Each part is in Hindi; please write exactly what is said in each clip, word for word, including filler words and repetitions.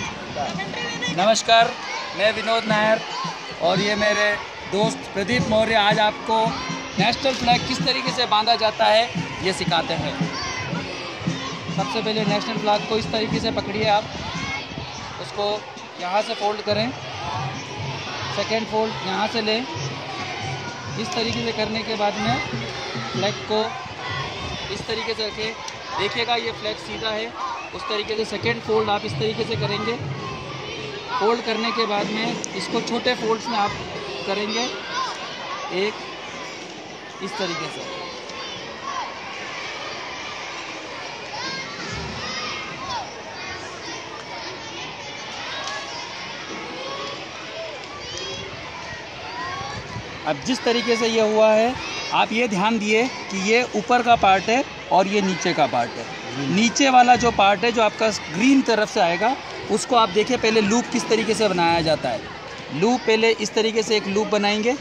नमस्कार, मैं विनोद नायर और ये मेरे दोस्त प्रदीप मौर्य आज आपको नेशनल फ्लैग किस तरीके से बांधा जाता है ये सिखाते हैं। सबसे पहले नेशनल फ्लैग को इस तरीके से पकड़िए, आप उसको यहाँ से फोल्ड करें, सेकेंड फोल्ड यहाँ से लें। इस तरीके से करने के बाद में फ्लैग को इस तरीके से रखें, देखिएगा ये फ्लैग सीधा है। उस तरीके से सेकेंड फोल्ड आप इस तरीके से करेंगे। फोल्ड करने के बाद में इसको छोटे फोल्ड्स में आप करेंगे, एक इस तरीके से। अब जिस तरीके से ये हुआ है, आप ये ध्यान दिए कि ये ऊपर का पार्ट है और ये नीचे का पार्ट है। नीचे वाला जो पार्ट है जो आपका ग्रीन तरफ से आएगा, उसको आप देखिए पहले लूप किस तरीके से बनाया जाता है। लूप पहले इस तरीके से एक लूप बनाएंगे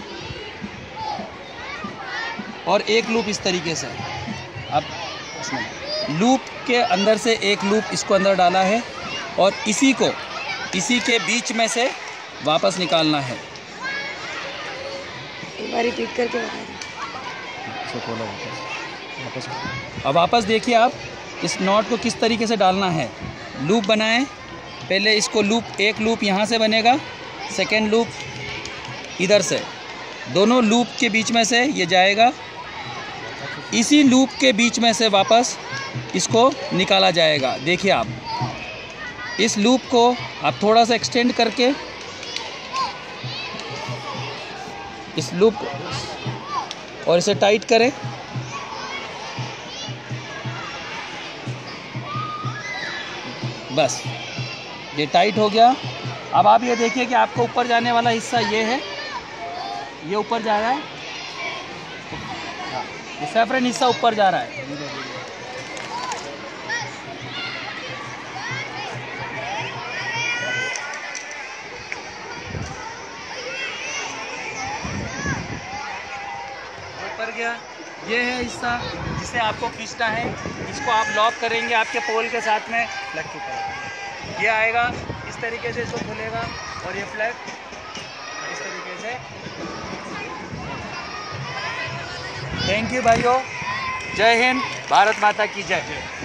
और एक लूप इस तरीके से। अब इसमें लूप के अंदर से एक लूप इसको अंदर डाला है और इसी को इसी के बीच में से वापस निकालना है। एक बार रिपीट करके बता दो। वापस अब वापस देखिए आप इस नॉट को किस तरीके से डालना है। लूप बनाएं, पहले इसको लूप, एक लूप यहाँ से बनेगा, सेकेंड लूप इधर से, दोनों लूप के बीच में से ये जाएगा। इसी लूप के बीच में से वापस इसको निकाला जाएगा। देखिए आप इस लूप को आप थोड़ा सा एक्सटेंड करके इस लूप और इसे टाइट करें। बस ये टाइट हो गया। अब आप ये देखिए कि आपको ऊपर जाने वाला हिस्सा ये है, ये ऊपर जा रहा है, ये सैफरन हिस्सा ऊपर जा रहा है। ऊपर गया, ये है हिस्सा जिसे आपको खींचना है। इसको आप लॉक करेंगे आपके पोल के साथ में, फ्लैग के ऊपर ये आएगा। इस तरीके से इसको खुलेगा और ये फ्लैग इस तरीके से। थैंक यू भाइयों, जय हिंद, भारत माता की जय।